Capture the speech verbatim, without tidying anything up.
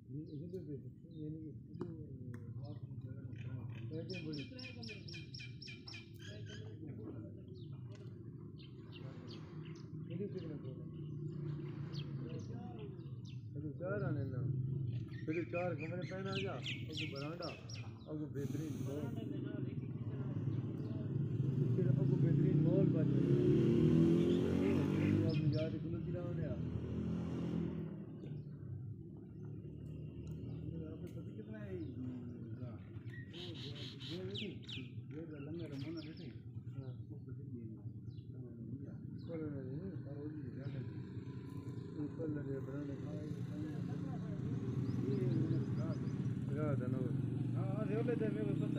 चार आने ना फिर चार कमरे पहना जा अगो बरांडा अगो बेहतरीन मॉल फिर अगो बेहतरीन मॉल बन गया आप याद कुल किला होने आ आप पता कितना है ये ये ये लंगा रमोना बैठे हां उसको कितनी है कल नहीं पारोली ज्यादा ऊपर लगे बरांडा रात है ना हाँ हाँ रेवले दे मेरे